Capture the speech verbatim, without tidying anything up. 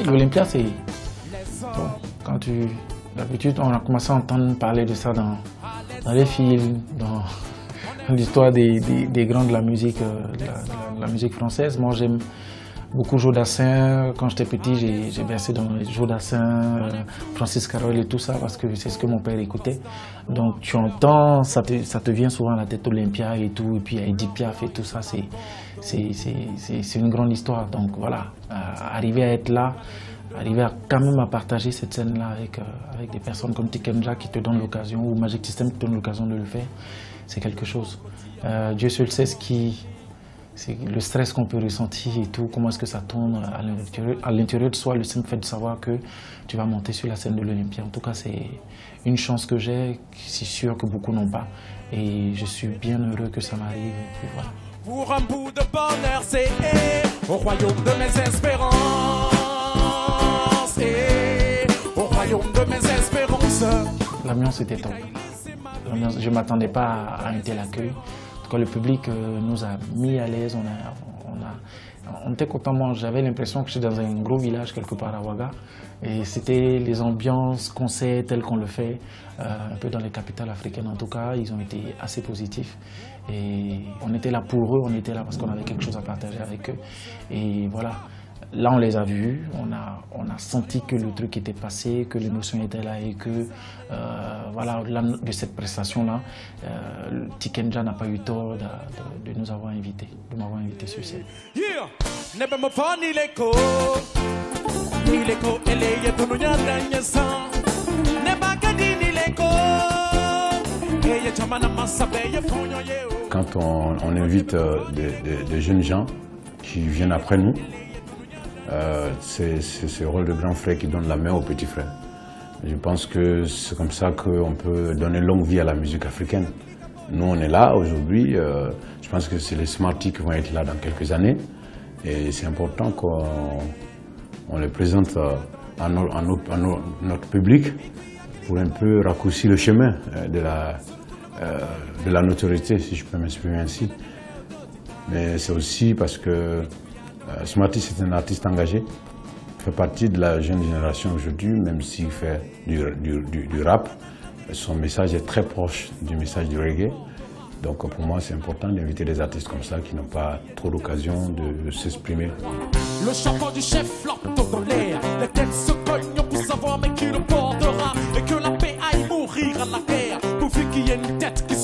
l'Olympia, c'est... Bon, quand tu... D'habitude, on a commencé à entendre parler de ça dans, dans les films, dans l'histoire des, des, des grands de la musique, euh, de la, de la musique française. Moi, j'aime beaucoup Joe Dassin. Quand j'étais petit, j'ai bercé dans Joe Dassin, euh, Francis Cabrel et tout ça, parce que c'est ce que mon père écoutait. Donc tu entends, ça te, ça te vient souvent à la tête Olympia et tout, et puis Edith Piaf et tout ça, c'est une grande histoire. Donc voilà, euh, arriver à être là, arriver à quand même à partager cette scène-là avec, euh, avec des personnes comme Tikenja qui te donnent l'occasion, ou Magic System qui te donne l'occasion de le faire, c'est quelque chose. Euh, Dieu seul sait ce qui... C'est le stress qu'on peut ressentir et tout, comment est-ce que ça tourne à l'intérieur de soi, le simple fait de savoir que tu vas monter sur la scène de l'Olympia. En tout cas, c'est une chance que j'ai, c'est sûr que beaucoup n'ont pas. Et je suis bien heureux que ça m'arrive. Voilà. Pour un bout de bonheur, c'est au royaume de mes espérances. Et au royaume de mes espérances. L'ambiance était top. Je ne m'attendais pas à un tel accueil. Quand le public euh, nous a mis à l'aise, on, a, on, a, on était content. Moi, j'avais l'impression que j'étais dans un gros village quelque part à Ouaga. Et c'était les ambiances, concerts tels qu'on le fait, euh, un peu dans les capitales africaines en tout cas, ils ont été assez positifs. Et on était là pour eux, on était là parce qu'on avait quelque chose à partager avec eux. Et voilà. Là, on les a vus, on a, on a senti que le truc était passé, que l'émotion était là et que, euh, voilà, au-delà de cette prestation-là, euh, Tikenja n'a pas eu tort de, de, de nous avoir invités, de m'avoir invité sur scène. Yeah. Quand on, on invite euh, des, des, des jeunes gens qui viennent après nous, Euh, c'est ce rôle de grand frère qui donne la main au petit frère. Je pense que c'est comme ça qu'on peut donner longue vie à la musique africaine. Nous, on est là aujourd'hui. Euh, je pense que c'est les Smarties qui vont être là dans quelques années. Et c'est important qu'on les présente à, nos, à, nos, à nos, notre public pour un peu raccourcir le chemin de la, euh, de la notoriété, si je peux m'exprimer ainsi. Mais c'est aussi parce que Euh, Smarty, c'est un artiste engagé, il fait partie de la jeune génération aujourd'hui, même s'il fait du, du, du, du rap. Son message est très proche du message du reggae. Donc pour moi, c'est important d'inviter des artistes comme ça qui n'ont pas trop l'occasion de s'exprimer. Le chapeau du chef flotte dans l'air, les têtes se cognent pour savoir mais qui le portera, et que la paix aille mourir à la guerre, pourvu qu'il y ait une tête qui